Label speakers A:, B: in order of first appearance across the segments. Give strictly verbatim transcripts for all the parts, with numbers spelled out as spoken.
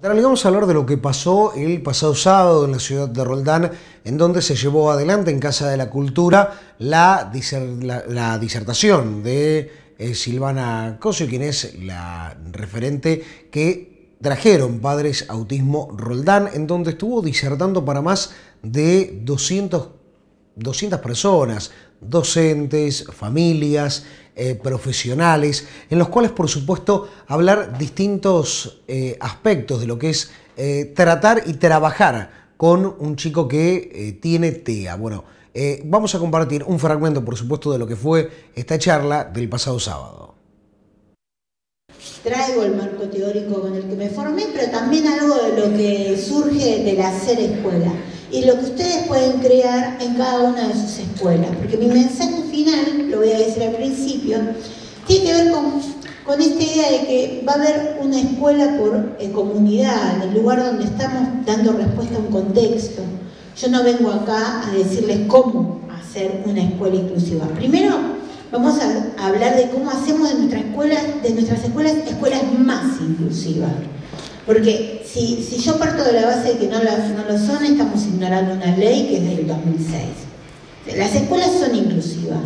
A: Ahora vamos a hablar de lo que pasó el pasado sábado en la ciudad de Roldán, en donde se llevó adelante en Casa de la Cultura la, diser, la, la disertación de eh, Silvana Cosio, quien es la referente que trajeron Padres Autismo Roldán, en donde estuvo disertando para más de doscientas personas, docentes, familias, eh, profesionales, en los cuales, por supuesto, hablar distintos eh, aspectos de lo que es eh, tratar y trabajar con un chico que eh, tiene T E A. Bueno, eh, vamos a compartir un fragmento, por supuesto, de lo que fue esta charla del pasado sábado.
B: Traigo el marco teórico con el que me formé, pero también algo de lo que surge del hacer escuela y lo que ustedes pueden crear en cada una de sus escuelas, porque mi mensaje final, lo voy a decir al principio, tiene que ver con, con esta idea de que va a haber una escuela por eh, comunidad, en el lugar donde estamos dando respuesta a un contexto. Yo no vengo acá a decirles cómo hacer una escuela inclusiva. Primero, vamos a, a hablar de cómo hacemos de nuestras escuelas, de nuestras escuelas, escuelas más inclusivas. Porque si, si yo parto de la base de que no, las, no lo son, estamos ignorando una ley que es del dos mil seis. Las escuelas son inclusivas,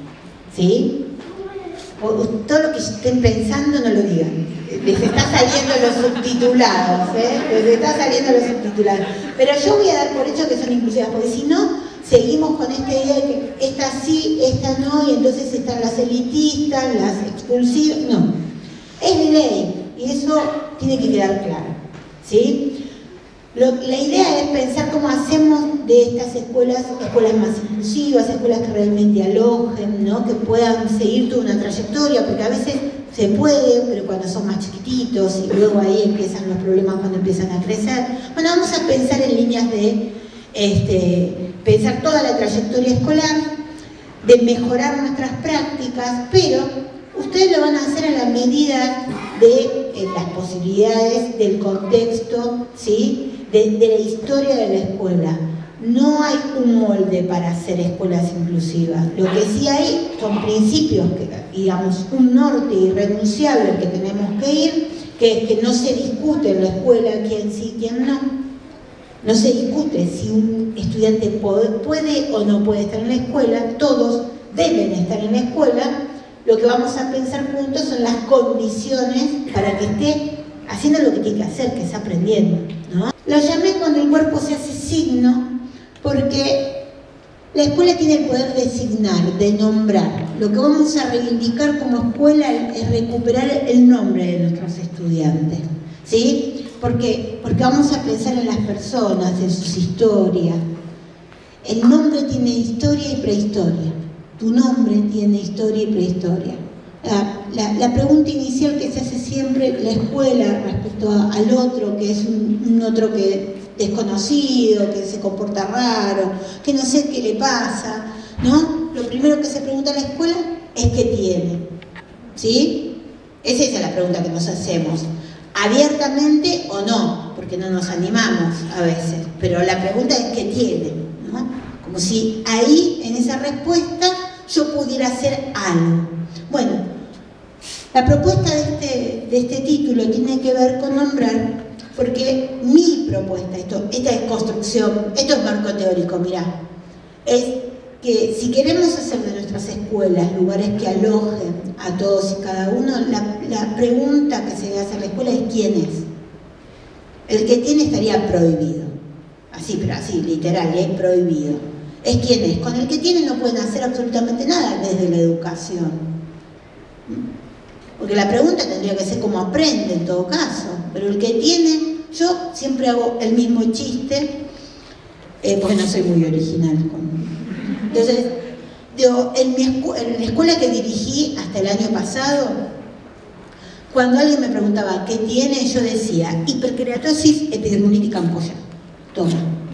B: ¿sí? O, todo lo que estén pensando no lo digan. Les está saliendo los subtitulados, ¿eh? Les está saliendo los subtitulados. Pero yo voy a dar por hecho que son inclusivas, porque si no, seguimos con esta idea de que esta sí, esta no, y entonces están las elitistas, las expulsivas. No, es ley. Y eso tiene que quedar claro, ¿sí? Lo, la idea es pensar cómo hacemos de estas escuelas, escuelas más inclusivas, escuelas que realmente alojen, ¿no? Que puedan seguir toda una trayectoria, porque a veces se puede, pero cuando son más chiquititos y luego ahí empiezan los problemas cuando empiezan a crecer. Bueno, vamos a pensar en líneas de este, pensar toda la trayectoria escolar, de mejorar nuestras prácticas, pero ustedes lo van a hacer a la medida de eh, las posibilidades, del contexto, ¿sí? de, de la historia de la escuela. No hay un molde para hacer escuelas inclusivas. Lo que sí hay son principios, que, digamos, un norte irrenunciable al que tenemos que ir, que es que no se discute en la escuela quién sí, quién no. No se discute si un estudiante puede, puede o no puede estar en la escuela, todos deben estar en la escuela. Lo que vamos a pensar juntos son las condiciones para que esté haciendo lo que tiene que hacer, que es aprendiendo, ¿no? Lo llamé cuando el cuerpo se hace signo, porque la escuela tiene el poder de designar, de nombrar. Lo que vamos a reivindicar como escuela es recuperar el nombre de nuestros estudiantes, ¿sí? Porque, porque vamos a pensar en las personas, en sus historias. El nombre tiene historia y prehistoria. Tu nombre tiene historia y prehistoria. La, la, la pregunta inicial que se hace siempre la escuela respecto a, al otro, que es un, un otro que desconocido, que se comporta raro, que no sé qué le pasa, ¿no? Lo primero que se pregunta a la escuela es ¿qué tiene? ¿Sí? Es esa la pregunta que nos hacemos. Abiertamente o no, porque no nos animamos a veces, pero la pregunta es ¿qué tiene? ¿No? Como si ahí, en esa respuesta, yo pudiera hacer algo. Bueno, la propuesta de este, de este título tiene que ver con nombrar, porque mi propuesta, esto, esta es construcción, esto es marco teórico, mirá, es que si queremos hacer de nuestras escuelas lugares que alojen a todos y cada uno, la, la pregunta que se debe hacer a la escuela es ¿quién es? El que tiene estaría prohibido, así, pero así, literal, es prohibido. Es quién es. Con el que tiene no pueden hacer absolutamente nada desde la educación. Porque la pregunta tendría que ser cómo aprende en todo caso. Pero el que tiene, yo siempre hago el mismo chiste, eh, porque no soy muy original. Entonces, yo, en, mi escu en la escuela que dirigí hasta el año pasado, cuando alguien me preguntaba ¿qué tiene? Yo decía hiperkeratosis epidermolítica ampolla. Toma.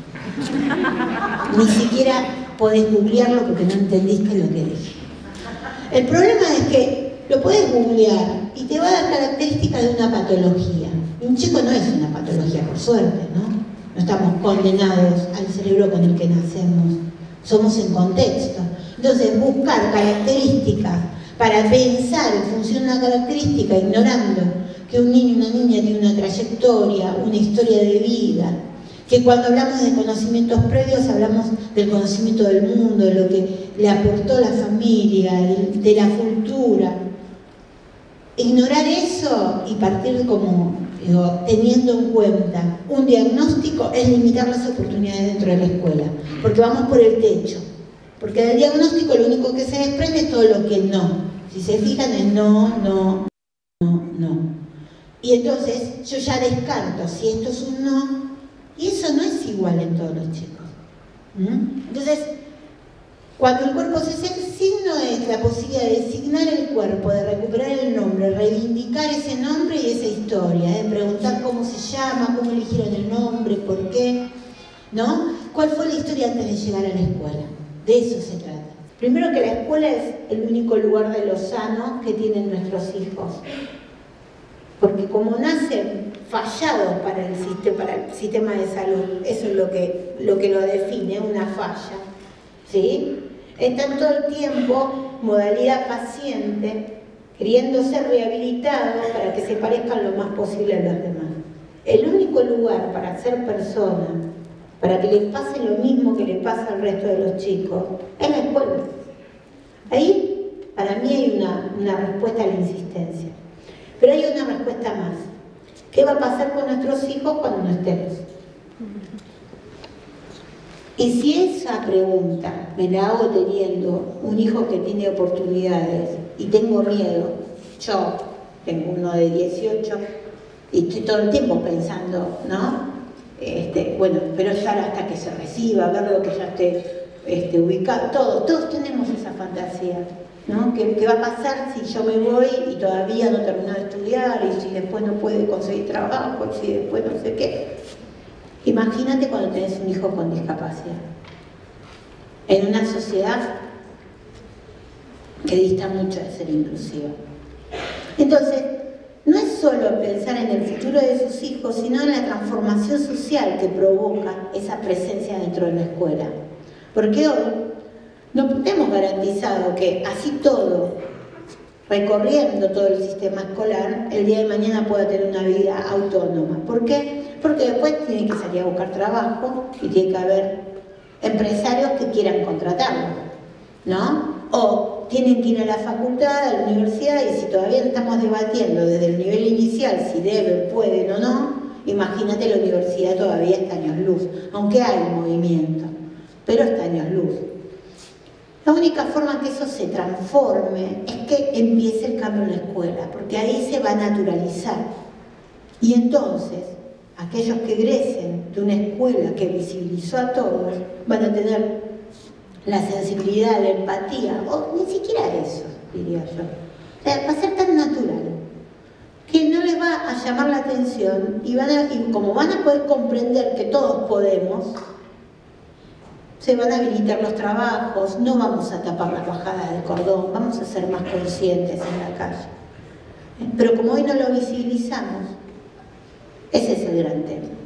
B: Ni siquiera podés googlearlo porque no entendiste lo que dije. El problema es que lo podés googlear y te va a dar características de una patología. Y un chico no es una patología, por suerte, ¿no? No estamos condenados al cerebro con el que nacemos. Somos en contexto. Entonces, buscar características para pensar en función de una característica, ignorando que un niño y una niña tiene una trayectoria, una historia de vida, que cuando hablamos de conocimientos previos hablamos del conocimiento del mundo, de lo que le aportó la familia, de, de la cultura. Ignorar eso y partir como, digo, teniendo en cuenta un diagnóstico es limitar las oportunidades dentro de la escuela, porque vamos por el techo, porque del diagnóstico lo único que se desprende es todo lo que no. Si se fijan es no, no, no, no. Y entonces yo ya descarto si esto es un no, y eso no es igual en todos los chicos. ¿Mm? Entonces, cuando el cuerpo se signo es la posibilidad de designar el cuerpo, de recuperar el nombre, reivindicar ese nombre y esa historia, de preguntar cómo se llama, cómo eligieron el nombre, por qué, ¿no? ¿Cuál fue la historia antes de llegar a la escuela? De eso se trata. Primero que la escuela es el único lugar de lo sano que tienen nuestros hijos. Porque como nacen fallados para el sistema, para el sistema de salud, eso es lo que lo, que lo define, una falla, ¿sí? Están todo el tiempo, modalidad paciente, queriendo ser rehabilitados para que se parezcan lo más posible a los demás. El único lugar para ser persona, para que les pase lo mismo que les pasa al resto de los chicos, es la escuela. Ahí, para mí, hay una, una respuesta a la insistencia. Pero hay una respuesta más. ¿Qué va a pasar con nuestros hijos cuando no estemos? Y si esa pregunta me la hago teniendo un hijo que tiene oportunidades y tengo miedo, yo tengo uno de dieciocho y estoy todo el tiempo pensando, ¿no? Este, bueno, pero ya hasta que se reciba, ver lo que ya esté este, ubicado, todos, todos tenemos esa fantasía, ¿no? ¿Qué, ¿Qué va a pasar si yo me voy y todavía no termino de estudiar y si después no puede conseguir trabajo y si después no sé qué? Imagínate cuando tenés un hijo con discapacidad. En una sociedad que dista mucho de ser inclusiva. Entonces, no es solo pensar en el futuro de sus hijos, sino en la transformación social que provoca esa presencia dentro de la escuela. Porque hoy no tenemos garantizado que así todo, recorriendo todo el sistema escolar, el día de mañana pueda tener una vida autónoma. ¿Por qué? Porque después tienen que salir a buscar trabajo y tiene que haber empresarios que quieran contratarlo, ¿no? O tienen que ir a la facultad, a la universidad, y si todavía estamos debatiendo desde el nivel inicial si deben, pueden o no, imagínate, la universidad todavía está años luz, aunque hay movimiento, pero está años luz. La única forma que eso se transforme es que empiece el cambio en la escuela, porque ahí se va a naturalizar. Y entonces, aquellos que egresen de una escuela que visibilizó a todos, van a tener la sensibilidad, la empatía, o ni siquiera eso, diría yo. O sea, va a ser tan natural que no les va a llamar la atención y, van a, y como van a poder comprender que todos podemos, se van a habilitar los trabajos, no vamos a tapar las bajadas de cordón, vamos a ser más conscientes en la calle. Pero como hoy no lo visibilizamos, ese es el gran tema.